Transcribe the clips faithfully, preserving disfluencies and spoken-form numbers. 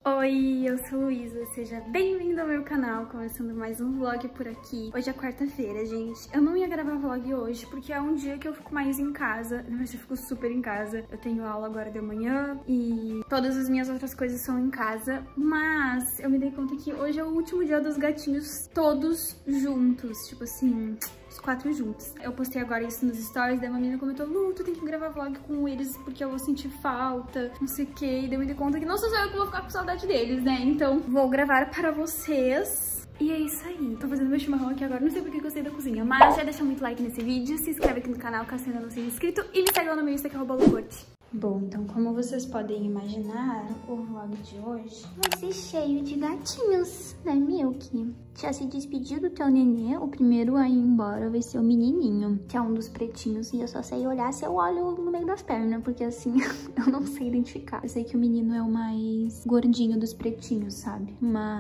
Oi, eu sou Luísa, seja bem-vindo ao meu canal, começando mais um vlog por aqui. Hoje é quarta-feira, gente. Eu não ia gravar vlog hoje, porque é um dia que eu fico mais em casa, na verdade eu fico super em casa. Eu tenho aula agora de manhã e todas as minhas outras coisas são em casa, mas eu me dei conta que hoje é o último dia dos gatinhos todos juntos, tipo assim... os quatro juntos. Eu postei agora isso nos stories, daí uma menina comentou: Lu, tu tem que gravar vlog com eles porque eu vou sentir falta, não sei o que. E daí eu me dei conta que não sou só eu que vou ficar com saudade deles, né? Então vou gravar para vocês. E é isso aí. Tô fazendo meu chimarrão aqui agora, não sei porque eu gostei da cozinha, mas já deixa muito like nesse vídeo, se inscreve aqui no canal caso ainda não seja inscrito e me segue lá no meu Insta que é arroba lucorte. Bom, então como vocês podem imaginar, o vlog de hoje vai ser cheio de gatinhos, né, Milk? Já se despediu do teu nenê, o primeiro a ir embora vai ser o menininho, que é um dos pretinhos, e eu só sei olhar se eu olho no meio das pernas, porque assim, eu não sei identificar. Eu sei que o menino é o mais gordinho dos pretinhos, sabe?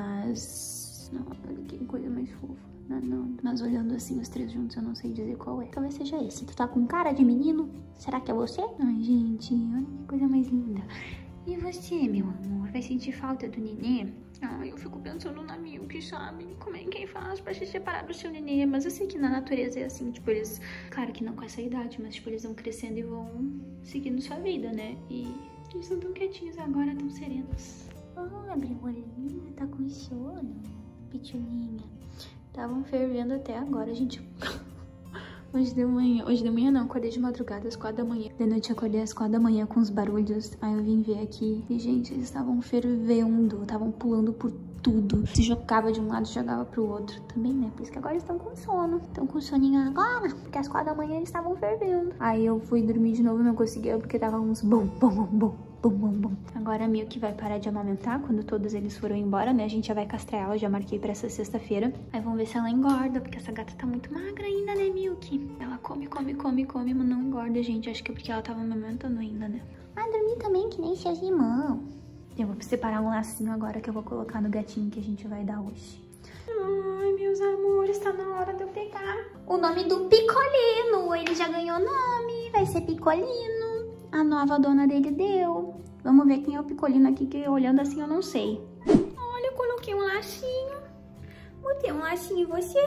Mas... não, olha que coisa mais fofa. Não, não. Mas olhando assim os três juntos, eu não sei dizer qual é. Talvez seja esse. Tu tá com cara de menino? Será que é você? Ai, gente, olha que coisa mais linda. E você, meu amor? Vai sentir falta do nenê? Ai, eu fico pensando na Milk, sabe? Como é que faz pra se separar do seu nenê? Mas eu sei que na natureza é assim, tipo, eles... claro que não com essa idade, mas tipo, eles vão crescendo e vão seguindo sua vida, né? E eles são tão quietinhos agora, tão serenos. Oh, abriu o olhinho, tá com sono. Pitulinha. Estavam fervendo até agora, gente. Hoje de manhã, hoje de manhã não, acordei de madrugada às quatro da manhã. De noite acordei às quatro da manhã com os barulhos. Aí eu vim ver aqui e, gente, eles estavam fervendo, estavam pulando por tudo. Se jogava de um lado, jogava pro outro também, né? Por isso que agora eles estão com sono. Estão com soninho agora, porque às quatro da manhã eles estavam fervendo. Aí eu fui dormir de novo e não conseguia, porque tava uns bom, bom, bom, bom. Bum, bum, bum. Agora a Milk vai parar de amamentar quando todos eles foram embora, né? A gente já vai castrar ela, já marquei pra essa sexta-feira. Aí vamos ver se ela engorda, porque essa gata tá muito magra ainda, né, Milk? Ela come, come, come, come, mas não engorda, gente. Acho que é porque ela tava amamentando ainda, né? Vai dormir também, que nem seus irmãos. Eu vou separar um lacinho agora que eu vou colocar no gatinho que a gente vai dar hoje. Ai, meus amores, tá na hora de eu pegar o nome do Picolino. Ele já ganhou nome, vai ser Picolino. A nova dona dele deu. Vamos ver quem é o Picolino aqui, que olhando assim eu não sei. Olha, eu coloquei um lacinho. Botei um lacinho em você.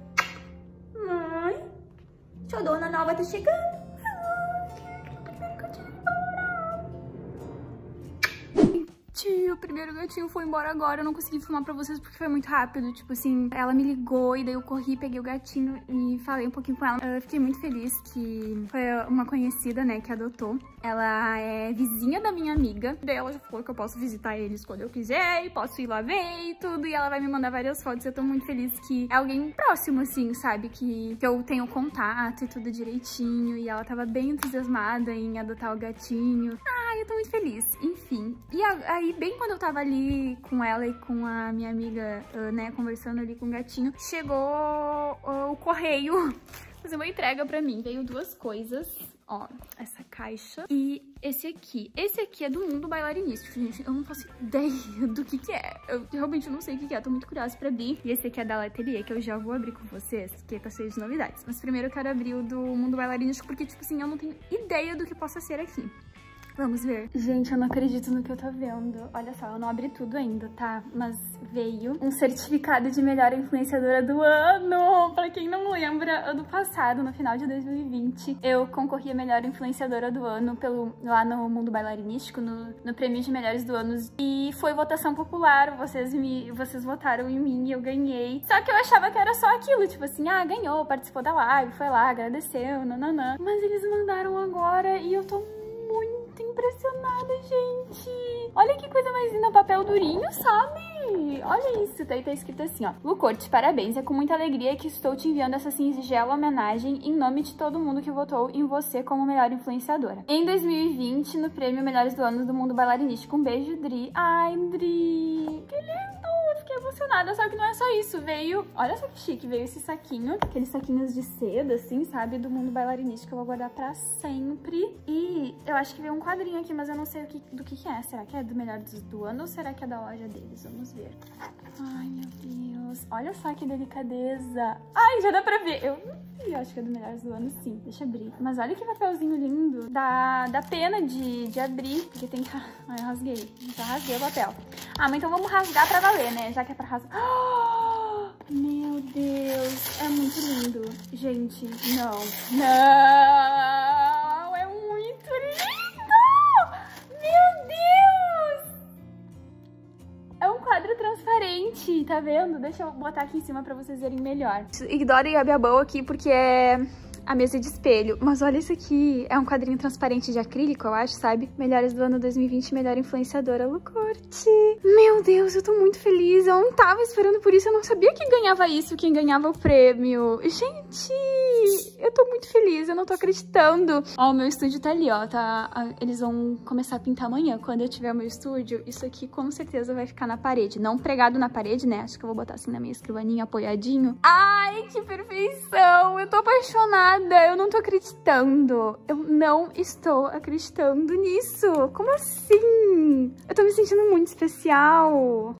Ai, sua dona nova tá chegando. O primeiro gatinho foi embora agora, eu não consegui filmar pra vocês porque foi muito rápido, tipo assim, ela me ligou e daí eu corri, peguei o gatinho e falei um pouquinho com ela. Eu fiquei muito feliz que foi uma conhecida, né, que adotou. Ela é vizinha da minha amiga, daí ela já falou que eu posso visitar eles quando eu quiser, e posso ir lá ver e tudo, e ela vai me mandar várias fotos. Eu tô muito feliz que é alguém próximo, assim, sabe, que, que eu tenho contato e tudo direitinho, e ela tava bem entusiasmada em adotar o gatinho. Ah, eu tô muito feliz, enfim. E aí, bem quando eu tava ali com ela e com a minha amiga, uh, né, conversando ali com o gatinho, chegou uh, o correio fazer uma entrega pra mim. Veio duas coisas, ó, essa caixa e esse aqui. Esse aqui é do Mundo Bailarinístico, gente. Eu não faço ideia do que que é. Eu realmente não sei o que que é, tô muito curiosa pra abrir. E esse aqui é da Letelier, que eu já vou abrir com vocês, que tá cheio de novidades. Mas primeiro eu quero abrir o do Mundo Bailarinístico, porque, tipo assim, eu não tenho ideia do que possa ser aqui. Vamos ver. Gente, eu não acredito no que eu tô vendo. Olha só, eu não abri tudo ainda, tá? Mas veio um certificado de melhor influenciadora do ano. Pra quem não lembra, ano passado, no final de dois mil e vinte, eu concorri a melhor influenciadora do ano pelo, lá no Mundo Bailarinístico, no, no prêmio de melhores do ano. E foi votação popular, vocês, me, vocês votaram em mim e eu ganhei. Só que eu achava que era só aquilo, tipo assim, ah, ganhou, participou da live, foi lá, agradeceu, nananã. Mas eles mandaram agora e eu tô muito impressionada, gente. Olha que coisa mais linda, papel durinho, sabe? Olha isso, daí tá escrito assim, ó. Lucorte, parabéns, é com muita alegria que estou te enviando essa singela homenagem em nome de todo mundo que votou em você como melhor influenciadora. Em dois mil e vinte, no prêmio Melhores do Ano do Mundo Bailarinístico. Um beijo, Dri. Ai, Dri, que lindo! Fiquei emocionada, só que não é só isso, veio, olha só que chique, veio esse saquinho, aqueles saquinhos de seda, assim, sabe, do Mundo Bailarinístico, que eu vou guardar pra sempre. E eu acho que veio um quadrinho aqui, mas eu não sei o que, do que que é, será que é do Melhores do Ano ou será que é da loja deles? Vamos ver. Ai, meu Deus, olha só que delicadeza. Ai, já dá pra ver, eu eu acho que é do Melhores do Ano, sim, deixa eu abrir. Mas olha que papelzinho lindo, dá, dá pena de, de abrir, porque tem que... Ai, eu rasguei, já rasguei o papel. Ah, mas então vamos rasgar pra valer, né? Já que é pra rasgar. Oh, meu Deus, é muito lindo. Gente, não. Não, é muito lindo! Meu Deus! É um quadro transparente, tá vendo? Deixa eu botar aqui em cima pra vocês verem melhor. Ignorem a minha mão aqui porque é a mesa de espelho. Mas olha isso aqui. É um quadrinho transparente de acrílico, eu acho, sabe? Melhores do ano dois mil e vinte, melhor influenciadora, Lu Corte. Meu Deus, eu tô muito feliz. Eu não tava esperando por isso. Eu não sabia quem ganhava isso, quem ganhava o prêmio. Gente, eu tô muito feliz. Eu não tô acreditando. Ó, o meu estúdio tá ali, ó. Tá, eles vão começar a pintar amanhã. Quando eu tiver o meu estúdio, isso aqui com certeza vai ficar na parede. Não pregado na parede, né? Acho que eu vou botar assim na minha escrivaninha, apoiadinho. Ai, que perfeição. Eu tô apaixonada. Eu não tô acreditando. Eu não estou acreditando nisso. Como assim? Eu tô me sentindo muito especial.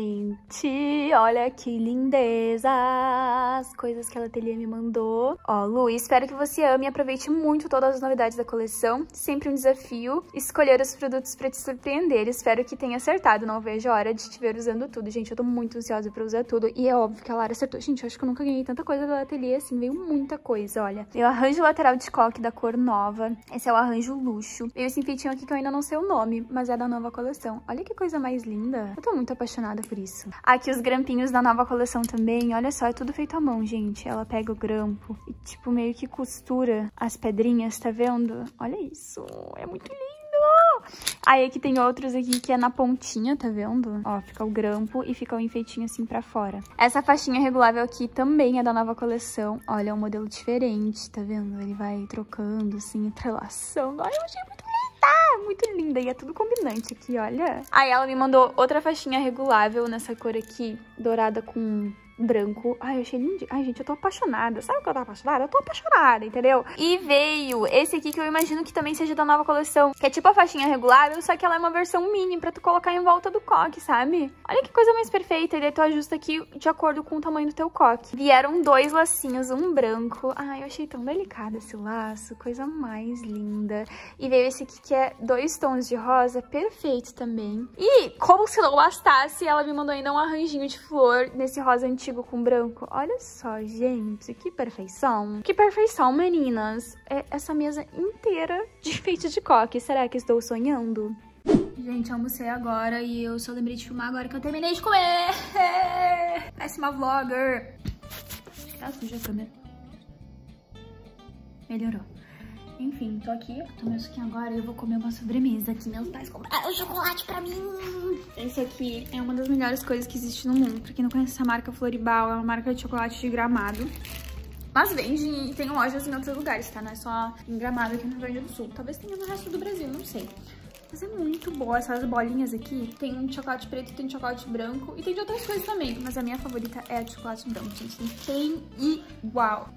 Gente, olha que lindeza, as coisas que a Ateliê me mandou. Ó, Lu, espero que você ame e aproveite muito todas as novidades da coleção. Sempre um desafio escolher os produtos pra te surpreender. Espero que tenha acertado, não vejo a hora de te ver usando tudo. Gente, eu tô muito ansiosa pra usar tudo e é óbvio que a Lara acertou. Gente, eu acho que eu nunca ganhei tanta coisa da Ateliê assim, veio muita coisa, olha. Veio o arranjo lateral de coque da cor nova, esse é o arranjo luxo. Veio esse enfeitinho aqui que eu ainda não sei o nome, mas é da nova coleção. Olha que coisa mais linda, eu tô muito apaixonada por isso. Aqui os grampinhos da nova coleção também, olha só, é tudo feito à mão, gente. Ela pega o grampo e tipo meio que costura as pedrinhas, tá vendo? Olha isso, é muito lindo! Aí aqui tem outros aqui que é na pontinha, tá vendo? Ó, fica o grampo e fica o enfeitinho assim pra fora. Essa faixinha regulável aqui também é da nova coleção. Olha, é um modelo diferente, tá vendo? Ele vai trocando assim, entrelaçando. Ai, eu achei muito linda! Muito linda, e é tudo combinante aqui, olha. Aí ela me mandou outra faixinha regulável nessa cor aqui, dourada com branco. Ai, eu achei lindo. Ai, gente, eu tô apaixonada. Sabe o que eu tô apaixonada? Eu tô apaixonada, entendeu? E veio esse aqui que eu imagino que também seja da nova coleção, que é tipo a faixinha regulável, só que ela é uma versão mini pra tu colocar em volta do coque, sabe? Olha que coisa mais perfeita. E daí tu ajusta aqui de acordo com o tamanho do teu coque. Vieram dois lacinhos, um branco. Ai, eu achei tão delicado esse laço. Coisa mais linda. E veio esse aqui que é dois tons de rosa, perfeito também. E, como se não bastasse, ela me mandou ainda um arranjinho de flor nesse rosa antigo com branco. Olha só, gente, que perfeição. Que perfeição, meninas. É essa mesa inteira de enfeite de coque. Será que estou sonhando? Gente, almocei agora e eu só lembrei de filmar agora que eu terminei de comer. Péssima vlogger. Tá suja a câmera. Melhorou. Enfim, tô aqui, tomei isso aqui agora e eu vou comer uma sobremesa que meus pais compraram chocolate pra mim. Esse aqui é uma das melhores coisas que existe no mundo. Pra quem não conhece essa marca, Floribal, é uma marca de chocolate de Gramado. Mas vende e tem lojas em outros lugares, tá? Não é só em Gramado aqui no Rio Grande do Sul. Talvez tenha no resto do Brasil, não sei. Mas é muito boa. Essas bolinhas aqui, tem um de chocolate preto, tem de chocolate branco e tem de outras coisas também. Mas a minha favorita é a de chocolate branco, gente. Não tem igual.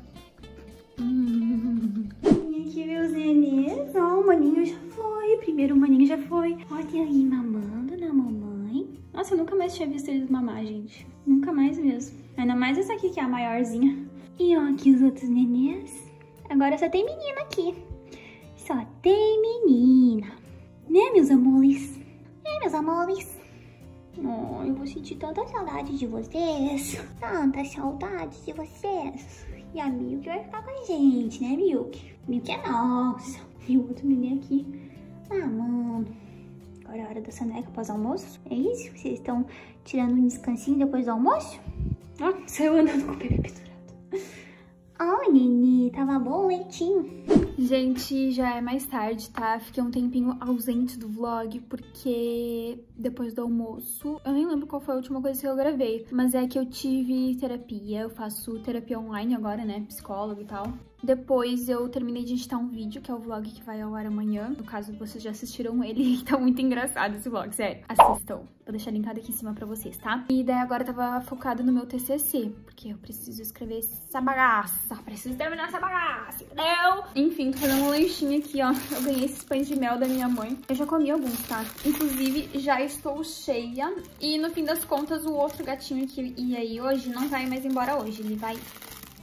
Hum. E aqui meus nenês, ó, o maninho já foi, primeiro o maninho já foi. Olha aí, mamando na mamãe. Nossa, eu nunca mais tinha visto eles mamar, gente. Nunca mais mesmo. Ainda mais essa aqui que é a maiorzinha. E ó, aqui os outros nenês. Agora só tem menina aqui. Só tem menina. Né, meus amores? Né, meus amores? Oh, eu vou sentir tanta saudade de vocês. Tanta saudade de vocês. E a Milk vai ficar com a gente, né, Milk? Milk é nossa. E o outro neném aqui. Ah, mano. Agora é a hora da soneca pós-almoço. É isso? Vocês estão tirando um descansinho depois do almoço? Ó, oh, saiu andando com o bebê pendurado. Ó, Nini, tava bom o leitinho. Gente, já é mais tarde, tá? Fiquei um tempinho ausente do vlog, porque depois do almoço... Eu nem lembro qual foi a última coisa que eu gravei, mas é que eu tive terapia, eu faço terapia online agora, né? Psicólogo e tal. Depois eu terminei de editar um vídeo, que é o vlog que vai ao ar amanhã. No caso, vocês já assistiram ele, tá muito engraçado esse vlog, sério. Assistam. Vou deixar linkado aqui em cima pra vocês, tá? E daí agora eu tava focada no meu T C C, porque eu preciso escrever essa bagaça. Preciso terminar essa bagaça, entendeu? Enfim, tô fazendo um lanchinho aqui, ó. Eu ganhei esses pães de mel da minha mãe. Eu já comi alguns, tá? Inclusive, já estou cheia. E no fim das contas, o outro gatinho que ia aí hoje não vai mais embora hoje. Ele vai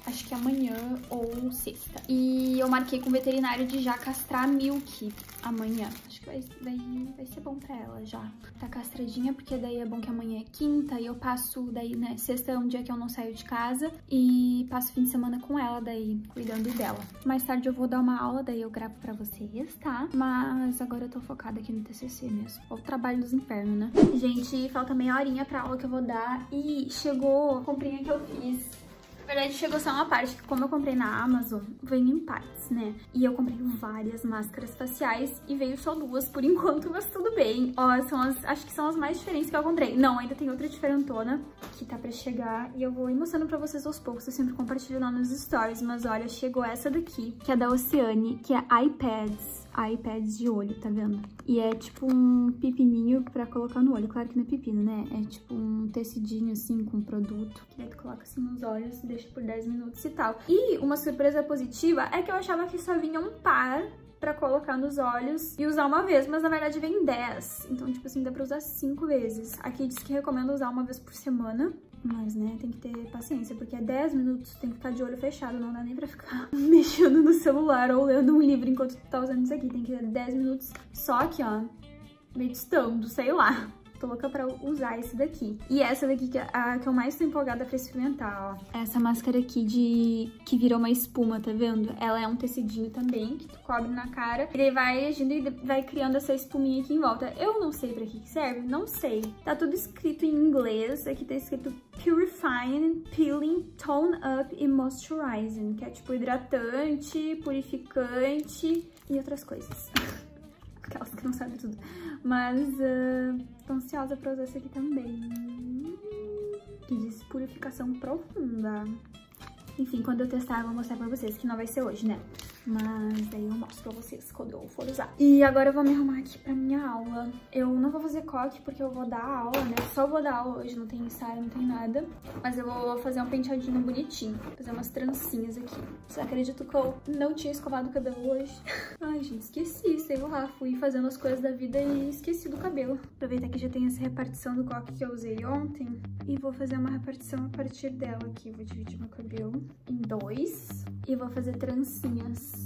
acho que amanhã ou sexta. E eu marquei com o veterinário de já castrar a Milk amanhã. Acho que vai, vai, vai ser bom pra ela já. Tá castradinha, porque daí é bom que amanhã é quinta e eu passo, daí, né, sexta é um dia que eu não saio de casa e passo o fim de semana com ela, daí, cuidando dela. Mais tarde eu vou dar uma aula, daí eu gravo pra vocês, tá? Mas agora eu tô focada aqui no T C C mesmo. Ou o trabalho dos infernos, né? Gente, falta meia horinha pra aula que eu vou dar e chegou a comprinha que eu fiz. Na verdade, chegou só uma parte, que como eu comprei na Amazon, vem em partes, né? E eu comprei várias máscaras faciais e veio só duas por enquanto, mas tudo bem. Ó, são as, acho que são as mais diferentes que eu comprei. Não, ainda tem outra diferentona que tá pra chegar e eu vou ir mostrando pra vocês aos poucos. Eu sempre compartilho lá nos stories, mas olha, chegou essa daqui, que é da Oceane, que é iPads. iPads de olho, tá vendo? E é tipo um pepininho pra colocar no olho. Claro que não é pepino, né? É tipo um tecidinho assim com produto. Que daí tu coloca assim nos olhos, deixa por dez minutos e tal. E uma surpresa positiva é que eu achava que só vinha um par pra colocar nos olhos e usar uma vez, mas na verdade vem dez. Então, tipo assim, dá pra usar cinco vezes. Aqui diz que recomenda usar uma vez por semana. Mas, né, tem que ter paciência, porque é dez minutos, tem que ficar de olho fechado, não dá nem pra ficar mexendo no celular ou lendo um livro enquanto tu tá usando isso aqui. Tem que ter dez minutos só aqui, ó, meditando, sei lá. Tô louca pra usar esse daqui. E essa daqui que é a que eu mais tô empolgada pra experimentar, ó. Essa máscara aqui de... que virou uma espuma, tá vendo? Ela é um tecidinho também, que tu cobre na cara. Ele vai agindo e vai criando essa espuminha aqui em volta. Eu não sei pra que que serve, não sei. Tá tudo escrito em inglês. Aqui tá escrito Purifying, Peeling, Tone Up e Moisturizing, que é tipo hidratante, purificante e outras coisas. Aquelas que não sabem tudo. Mas uh, tô ansiosa pra usar esse aqui também. Que diz purificação profunda. Enfim, quando eu testar, eu vou mostrar pra vocês, que não vai ser hoje, né? Mas daí eu mostro pra vocês quando eu for usar. E agora eu vou me arrumar aqui pra minha aula. Eu não vou fazer coque porque eu vou dar aula, né? Só vou dar aula hoje, não tem ensaio, não tem nada. Mas eu vou fazer um penteadinho bonitinho. Fazer umas trancinhas aqui. Você acredita que eu não tinha escovado o cabelo hoje? Ai, gente, esqueci. Sei lá, fui fazendo as coisas da vida e esqueci do cabelo. Aproveitar que já tem essa repartição do coque que eu usei ontem. E vou fazer uma repartição a partir dela aqui. Vou dividir meu cabelo em dois. E vou fazer trancinhas.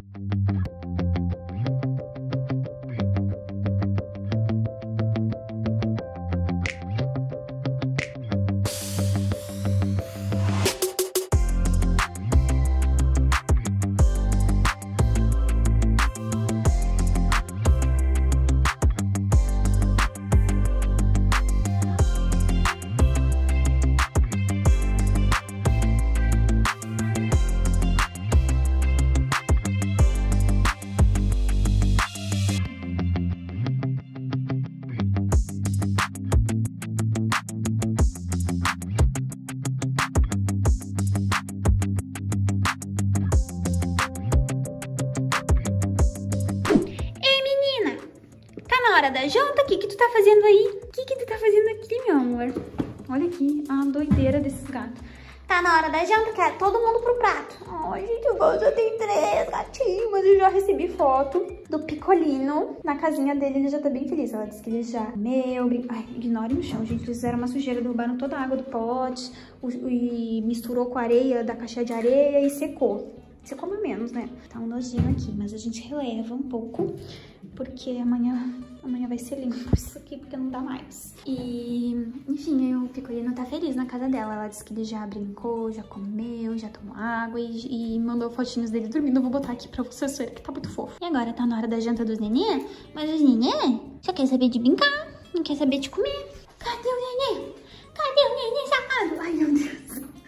Hora da janta, o que que tu tá fazendo aí? O que que tu tá fazendo aqui, meu amor? Olha aqui, a doideira desses gatos. Tá na hora da janta, quer todo mundo pro prato. Ai, gente, eu já tenho três gatinhos, mas eu já recebi foto do Picolino. Na casinha dele, ele já tá bem feliz. Ela disse que ele já comeu. Brin... Ai, ignorem o chão, gente. Eles fizeram uma sujeira, derrubaram toda a água do pote o, e misturou com a areia da caixa de areia e secou. Você come menos, né? Tá um nojinho aqui, mas a gente releva um pouco, porque amanhã, amanhã vai ser limpo isso aqui, porque não dá mais. E, enfim, o Picolino tá feliz na casa dela. Ela disse que ele já brincou, já comeu, já tomou água e, e mandou fotinhos dele dormindo. Eu vou botar aqui pra vocês verem que tá muito fofo. E agora tá na hora da janta dos nenê, mas os nenê só quer saber de brincar, não quer saber de comer. Cadê o nenê? Cadê o nenê safado? Ai, meu Deus.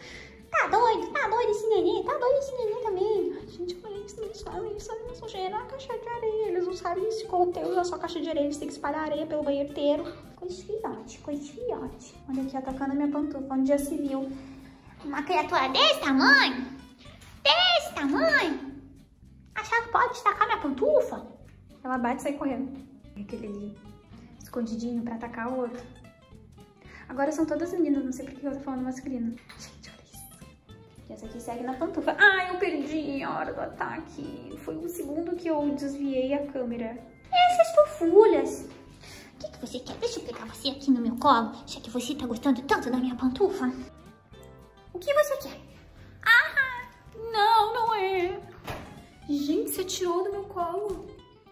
Tá doido, tá doido esse nenê, tá doido esse nenê também. Ai, gente, olha isso, eles fazem isso ali na sujeira, a caixa de areia. Eles não sabem se conter usar só caixa de areia, eles têm que espalhar areia pelo banheiro inteiro. Coisa de filhote, coisa de filhote. Olha aqui, atacando a minha pantufa, onde já se viu. Uma criatura desse tamanho, desse tamanho, achar que pode destacar minha pantufa? Ela bate e sai correndo. Aquele ali, escondidinho pra atacar o outro. Agora são todas meninas, não sei porque eu tô falando masculino. Gente, olha isso. E essa aqui segue na pantufa. Ai, eu perdi a hora do ataque. Foi um segundo que eu desviei a câmera. Essas fofulhas. O que, que você quer? Deixa eu pegar você aqui no meu colo, já que você tá gostando tanto da minha pantufa. O que você quer? Ah, Não, não é. Gente, você tirou do meu colo.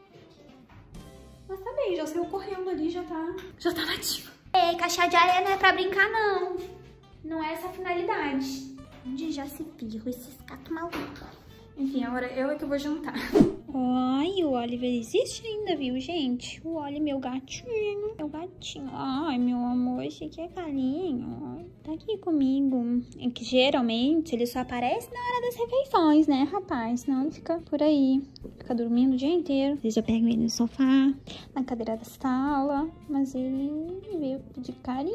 Mas tá bem, já saiu correndo ali, já tá, já tá nativa. Ei, caixa de areia não é pra brincar, não. Não é essa a finalidade. Onde já se viu esses gatos malucos? Enfim, agora eu é que eu vou jantar. Ai, o Oliver existe ainda, viu, gente? O Oliver, meu gatinho. Meu gatinho. Ai, meu amor, esse aqui é carinho. Tá aqui comigo. É que geralmente ele só aparece na hora das refeições, né, rapaz? Senão ele fica por aí. Fica dormindo o dia inteiro. Às vezes eu pego ele no sofá, na cadeira da sala. Mas ele veio pedir carinho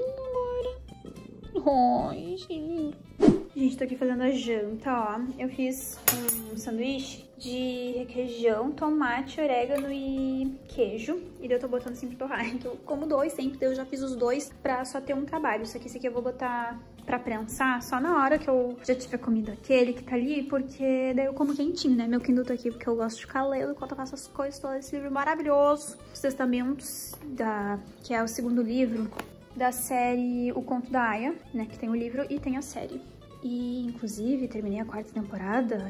agora. Ai, gente. Gente, tô aqui fazendo a janta, ó. Eu fiz um sanduíche de requeijão, tomate, orégano e queijo. E daí eu tô botando assim pra torrar. Então eu como dois sempre, daí eu já fiz os dois pra só ter um trabalho. Só que esse aqui eu vou botar pra prensar só na hora que eu já tiver comido aquele que tá ali, porque daí eu como quentinho, né? Meu Kindle tá aqui porque eu gosto de ficar lendo enquanto eu faço as coisas todas. Esse livro maravilhoso, Os Testamentos, da... que é o segundo livro da série O Conto da Aya, né? Que tem o livro e tem a série. E, inclusive, terminei a quarta temporada.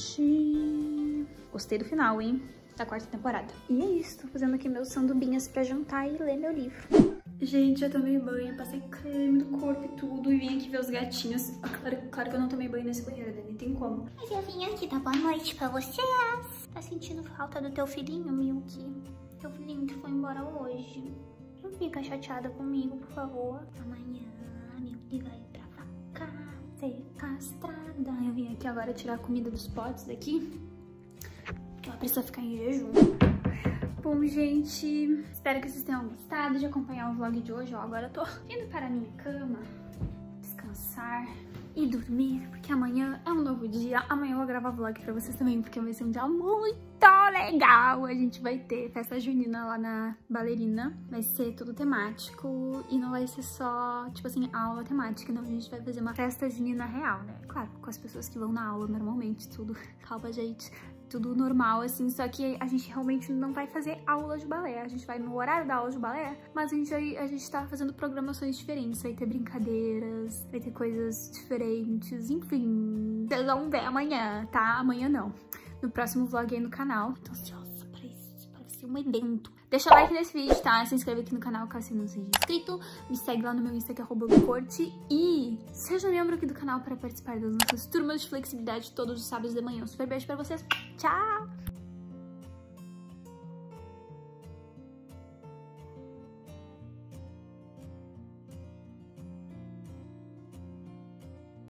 Gente, gostei do final, hein? Da quarta temporada. E é isso, tô fazendo aqui meus sandubinhas pra jantar e ler meu livro. Gente, já tomei banho, passei creme no corpo e tudo. E vim aqui ver os gatinhos. Claro, claro que eu não tomei banho nesse banheiro, né? Nem tem como. Mas eu vim aqui dar boa noite pra vocês. Tá sentindo falta do teu filhinho, Milky? Teu filhinho que foi embora hoje. Não fica chateada comigo, por favor. Amanhã, Milky vai pra vaca ser castrada. Eu vim aqui agora tirar a comida dos potes daqui, porque ela precisa ficar em jejum. Bom, gente, espero que vocês tenham gostado de acompanhar o vlog de hoje. Ó, agora eu tô indo para a minha cama, descansar e dormir, porque amanhã é um novo dia. Amanhã eu vou gravar vlog pra vocês também, porque vai ser um dia muito legal. A gente vai ter festa junina lá na Ballerina. Vai ser tudo temático e não vai ser só, tipo assim, aula temática. Não, a gente vai fazer uma festa junina real, né? Claro, com as pessoas que vão na aula normalmente, tudo. Calma, gente. Tudo normal, assim, só que a gente realmente não vai fazer aula de balé. A gente vai no horário da aula de balé, mas a gente, a gente tá fazendo programações diferentes. Vai ter brincadeiras, vai ter coisas diferentes, enfim. Vocês vão ver amanhã, tá? Amanhã não. No próximo vlog aí no canal. Tô ansiosa pra isso, parece ser um evento. Deixa o like nesse vídeo, tá? Se inscreve aqui no canal caso você não seja inscrito. Me segue lá no meu Insta, que é arroba Corte. E seja membro aqui do canal para participar das nossas turmas de flexibilidade todos os sábados de manhã. Um super beijo pra vocês. Tchau!